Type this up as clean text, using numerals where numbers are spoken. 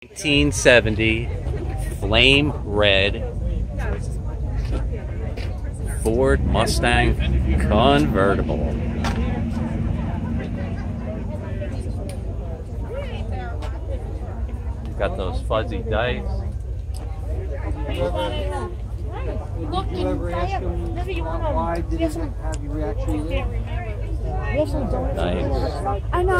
1970 flame red Ford Mustang Convertible. Got those fuzzy dice. Look, you want why did it have you reaction? Nice. I know.